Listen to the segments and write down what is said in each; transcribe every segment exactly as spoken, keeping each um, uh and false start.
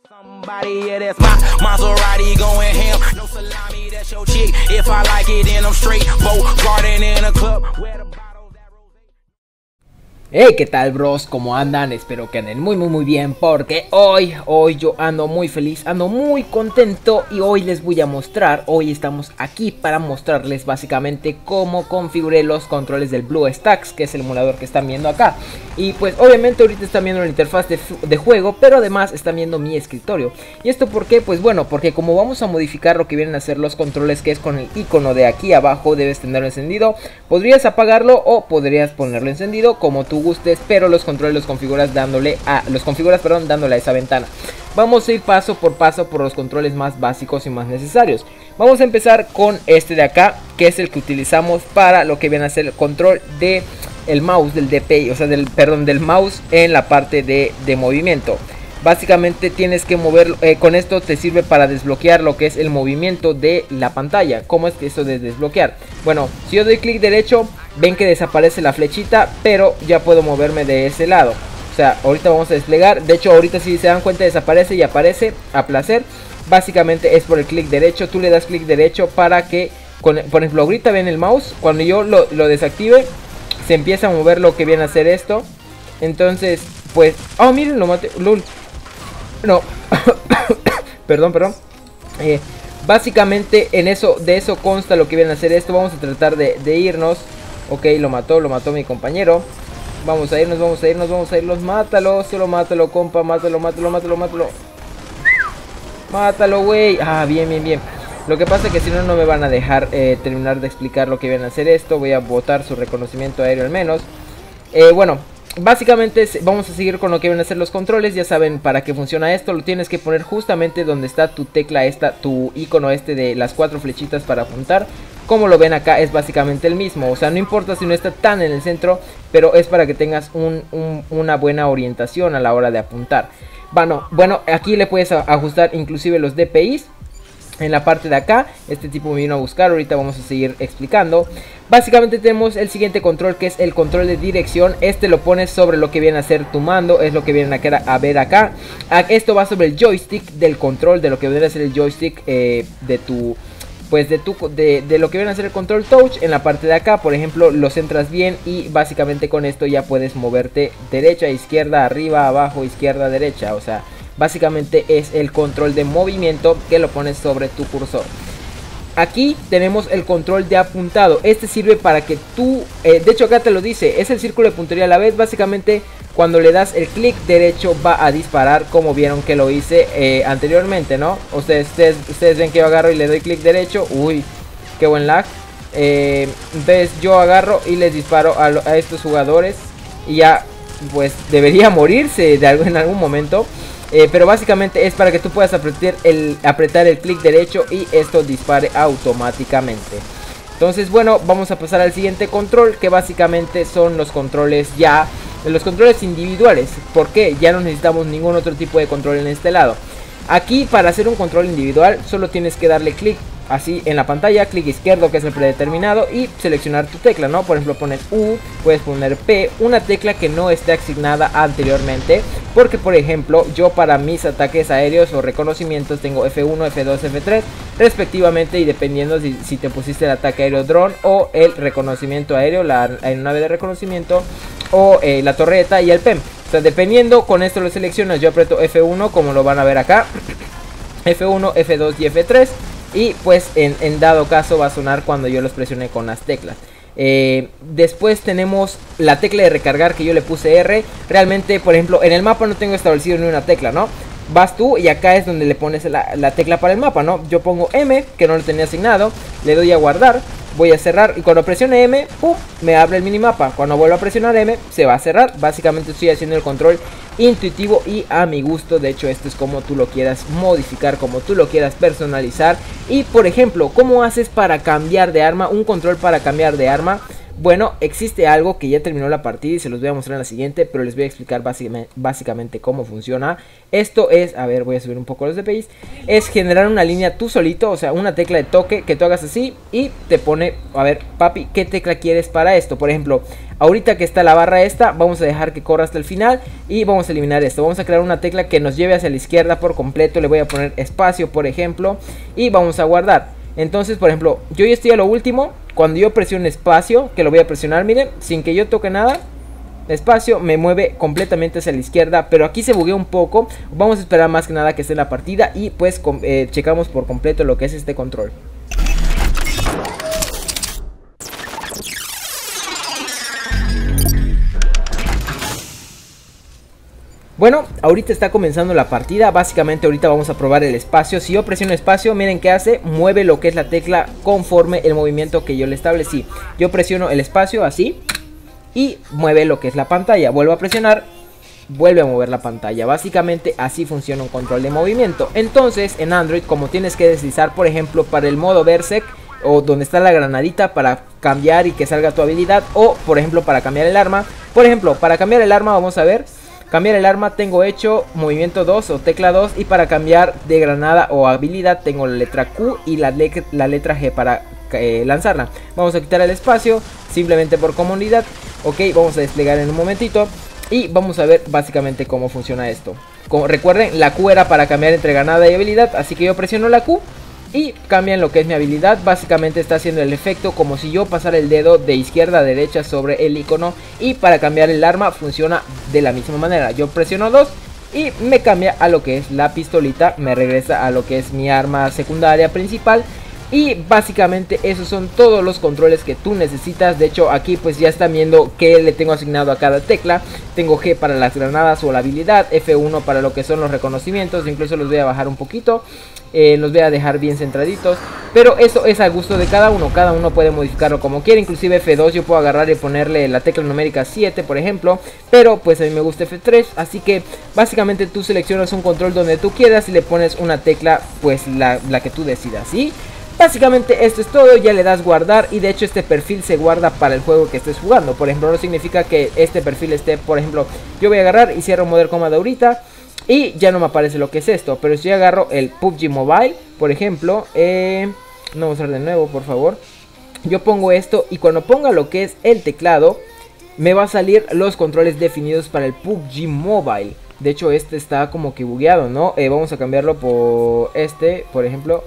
Somebody, yeah, that's my Maserati going ham. No salami, that's your chick. If I like it, then I'm straight. Boat garden in a club. Where the bottles that rose. Hey, ¿qué tal, bros? ¿Cómo andan? Espero que anden muy muy muy bien, porque hoy, hoy yo ando muy feliz, ando muy contento y hoy les voy a mostrar, hoy estamos aquí para mostrarles básicamente cómo configuré los controles del BlueStacks, que es el emulador que están viendo acá. Y pues obviamente ahorita están viendo la interfaz de, de juego, pero además están viendo mi escritorio. ¿Y esto por qué? Pues bueno, porque como vamos a modificar lo que vienen a ser los controles, que es con el icono de aquí abajo, debes tenerlo encendido. Podrías apagarlo o podrías ponerlo encendido como tú gustes, pero los controles los configuras dándole a los configuras, perdón, dándole a esa ventana. Vamos a ir paso por paso por los controles más básicos y más necesarios. Vamos a empezar con este de acá, que es el que utilizamos para lo que viene a ser el control de el mouse del D P I, o sea, del perdón, del mouse en la parte de, de movimiento. Básicamente tienes que moverlo, eh, con esto te sirve para desbloquear lo que es el movimiento de la pantalla. ¿Cómo es que eso de desbloquear? Bueno, si yo doy clic derecho, ven que desaparece la flechita, pero ya puedo moverme de ese lado. O sea, ahorita vamos a desplegar, de hecho ahorita si se dan cuenta desaparece y aparece a placer. Básicamente es por el clic derecho, tú le das clic derecho para que, con, por ejemplo ahorita ven el mouse, cuando yo lo, lo desactive, se empieza a mover lo que viene a hacer esto. Entonces, pues, oh miren, lo maté, lul. No, perdón, perdón. Eh, básicamente en eso, de eso consta lo que viene a hacer esto. Vamos a tratar de, de irnos. Ok, lo mató, lo mató mi compañero. Vamos a irnos, vamos a irnos, vamos a irnos. Mátalo, solo mátalo, compa, mátalo, mátalo, mátalo, mátalo. Mátalo, güey. Ah, bien, bien, bien. Lo que pasa es que si no, no me van a dejar eh, terminar de explicar lo que viene a hacer esto. Voy a botar su reconocimiento aéreo al menos. Eh, bueno, básicamente vamos a seguir con lo que vienen a ser los controles. Ya saben para qué funciona esto. Lo tienes que poner justamente donde está tu tecla esta, tu icono este de las cuatro flechitas para apuntar. Como lo ven acá es básicamente el mismo. O sea, no importa si no está tan en el centro, pero es para que tengas un, un, una buena orientación a la hora de apuntar. Bueno, bueno, aquí le puedes ajustar inclusive los D P Is. En la parte de acá, este tipo me vino a buscar, ahorita vamos a seguir explicando. Básicamente tenemos el siguiente control, que es el control de dirección. Este lo pones sobre lo que viene a ser tu mando, es lo que vienen a ver acá. Esto va sobre el joystick del control, de lo que viene a ser el joystick eh, de tu... Pues de, tu, de, de lo que viene a ser el control touch. En la parte de acá, por ejemplo, lo centras bien y básicamente con esto ya puedes moverte derecha, izquierda, arriba, abajo, izquierda, derecha. O sea, básicamente es el control de movimiento que lo pones sobre tu cursor. Aquí tenemos el control de apuntado. Este sirve para que tú, eh, de hecho acá te lo dice, es el círculo de puntería a la vez. Básicamente cuando le das el clic derecho va a disparar, como vieron que lo hice eh, anteriormente, ¿no? Ustedes, ustedes, ustedes ven que yo agarro y le doy clic derecho. Uy, qué buen lag. eh, Entonces yo agarro y les disparo a, a estos jugadores. Y ya pues debería morirse de algo, en algún momento. Eh, pero básicamente es para que tú puedas apretar el, apretar el clic derecho y esto dispare automáticamente. Entonces bueno, vamos a pasar al siguiente control, que básicamente son los controles ya, los controles individuales. ¿Por qué? Ya no necesitamos ningún otro tipo de control en este lado. Aquí para hacer un control individual solo tienes que darle clic así en la pantalla, clic izquierdo que es el predeterminado y seleccionar tu tecla, ¿no? Por ejemplo pones U, puedes poner P, una tecla que no esté asignada anteriormente. Porque por ejemplo yo para mis ataques aéreos o reconocimientos tengo F uno, F dos, F tres respectivamente. Y dependiendo si, si te pusiste el ataque aéreo dron o el reconocimiento aéreo, la aeronave de reconocimiento o eh, la torreta y el P E M. O sea, dependiendo, con esto lo seleccionas. Yo aprieto F uno como lo van a ver acá, F uno, F dos y F tres. Y pues en, en dado caso va a sonar cuando yo los presione con las teclas. Eh, después tenemos la tecla de recargar que yo le puse R. Realmente, por ejemplo, en el mapa no tengo establecido ni una tecla, ¿no? Vas tú y acá es donde le pones la, la tecla para el mapa, ¿no? Yo pongo M, que no lo tenía asignado. Le doy a guardar, voy a cerrar y cuando presione M, ¡pum!, me abre el minimapa. Cuando vuelva a presionar M, se va a cerrar. Básicamente estoy haciendo el control intuitivo y a mi gusto. De hecho esto es como tú lo quieras modificar, como tú lo quieras personalizar. Y por ejemplo, ¿cómo haces para cambiar de arma? Un control para cambiar de arma. Bueno, existe algo que ya terminó la partida y se los voy a mostrar en la siguiente, pero les voy a explicar básicamente, básicamente cómo funciona. Esto es, a ver, voy a subir un poco los D P Is, es generar una línea tú solito, o sea, una tecla de toque que tú hagas así y te pone, a ver, papi, ¿qué tecla quieres para esto? Por ejemplo, ahorita que está la barra esta, vamos a dejar que corra hasta el final y vamos a eliminar esto. Vamos a crear una tecla que nos lleve hacia la izquierda por completo, le voy a poner espacio, por ejemplo, y vamos a guardar. Entonces, por ejemplo, yo ya estoy a lo último. Cuando yo presiono espacio, que lo voy a presionar, miren, sin que yo toque nada, espacio, me mueve completamente hacia la izquierda. Pero aquí se buguea un poco. Vamos a esperar más que nada que esté en la partida y pues eh, checamos por completo lo que es este control. Bueno, ahorita está comenzando la partida. Básicamente ahorita vamos a probar el espacio. Si yo presiono espacio, miren qué hace. Mueve lo que es la tecla conforme el movimiento que yo le establecí. Yo presiono el espacio así y mueve lo que es la pantalla. Vuelvo a presionar, vuelve a mover la pantalla. Básicamente así funciona un control de movimiento. Entonces en Android, como tienes que deslizar, por ejemplo, para el modo Berserk, o donde está la granadita para cambiar y que salga tu habilidad, o por ejemplo para cambiar el arma. Por ejemplo, para cambiar el arma, vamos a ver. Cambiar el arma tengo hecho movimiento dos o tecla dos, y para cambiar de granada o habilidad tengo la letra Q y la, le la letra G para eh, lanzarla. Vamos a quitar el espacio simplemente por comodidad. Ok, vamos a desplegar en un momentito y vamos a ver básicamente cómo funciona esto. Como recuerden, la Q era para cambiar entre granada y habilidad, así que yo presiono la Q y cambian lo que es mi habilidad. Básicamente está haciendo el efecto como si yo pasara el dedo de izquierda a derecha sobre el icono. Y para cambiar el arma funciona de la misma manera. Yo presiono dos y me cambia a lo que es la pistolita, me regresa a lo que es mi arma secundaria principal. Y básicamente esos son todos los controles que tú necesitas. De hecho aquí pues ya están viendo que le tengo asignado a cada tecla. Tengo G para las granadas o la habilidad, F uno para lo que son los reconocimientos. Incluso los voy a bajar un poquito, eh, los voy a dejar bien centraditos. Pero eso es a gusto de cada uno, cada uno puede modificarlo como quiera. Inclusive F dos yo puedo agarrar y ponerle la tecla numérica siete, por ejemplo. Pero pues a mí me gusta F tres, así que básicamente tú seleccionas un control donde tú quieras y le pones una tecla pues la, la que tú decidas, ¿sí? Básicamente esto es todo, ya le das guardar y de hecho este perfil se guarda para el juego que estés jugando. Por ejemplo, no significa que este perfil esté, por ejemplo, yo voy a agarrar y cierro Modern Combat ahorita y ya no me aparece lo que es esto. Pero si yo agarro el P U B G Mobile, por ejemplo, eh, no vamos a ver de nuevo, por favor. Yo pongo esto y cuando ponga lo que es el teclado, me va a salir los controles definidos para el P U B G Mobile. De hecho este está como que bugueado, ¿no? Eh, vamos a cambiarlo por este, por ejemplo.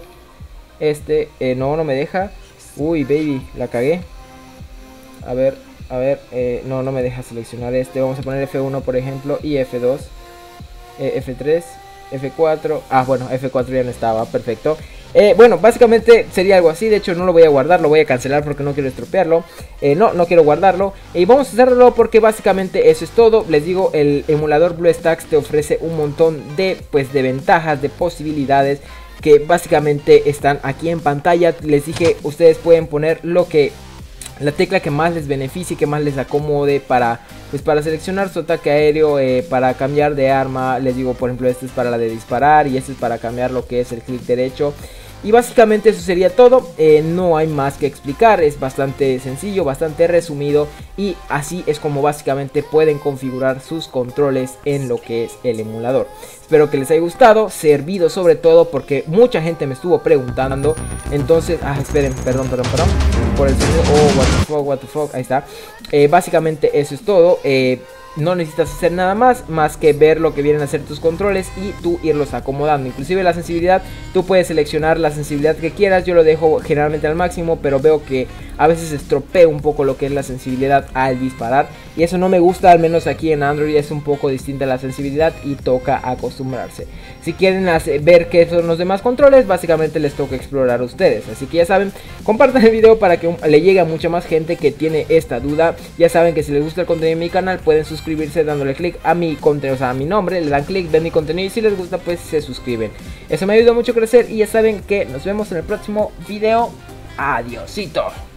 Este, eh, no, no me deja. Uy, baby, la cagué. A ver, a ver, eh, no, no me deja seleccionar este. Vamos a poner F uno, por ejemplo, y F dos, eh, F tres, F cuatro. Ah, bueno, F cuatro ya no estaba, perfecto. eh, Bueno, básicamente sería algo así. De hecho no lo voy a guardar, lo voy a cancelar porque no quiero estropearlo. eh, No, no quiero guardarlo. Y vamos a hacerlo porque básicamente eso es todo. Les digo, el emulador BlueStacks te ofrece un montón de, pues, de ventajas, de posibilidades que básicamente están aquí en pantalla. Les dije, ustedes pueden poner lo que, la tecla que más les beneficie, que más les acomode para, pues para seleccionar su ataque aéreo, eh, para cambiar de arma. Les digo, por ejemplo, este es para la de disparar y este es para cambiar lo que es el clic derecho. Y básicamente eso sería todo. eh, No hay más que explicar. Es bastante sencillo, bastante resumido. Y así es como básicamente pueden configurar sus controles en lo que es el emulador. Espero que les haya gustado, servido sobre todo porque mucha gente me estuvo preguntando. Entonces, ah, esperen, perdón, perdón, perdón por el sonido. Oh, what the fuck, what the fuck, ahí está. eh, Básicamente eso es todo. eh, No necesitas hacer nada más, más que ver lo que vienen a ser tus controles y tú irlos acomodando. Inclusive la sensibilidad, tú puedes seleccionar la sensibilidad que quieras. Yo lo dejo generalmente al máximo, pero veo que a veces estropea un poco lo que es la sensibilidad al disparar. Y eso no me gusta, al menos aquí en Android es un poco distinta la sensibilidad y toca acostumbrarse. Si quieren hacer, ver qué son los demás controles, básicamente les toca explorar a ustedes. Así que ya saben, compartan el video para que le llegue a mucha más gente que tiene esta duda. Ya saben que si les gusta el contenido de mi canal, pueden suscribirse suscribirse dándole clic a mi contenido, o sea, a mi nombre, le dan clic, ven mi contenido y si les gusta pues se suscriben. Eso me ayuda mucho a crecer y ya saben que nos vemos en el próximo video. Adiósito.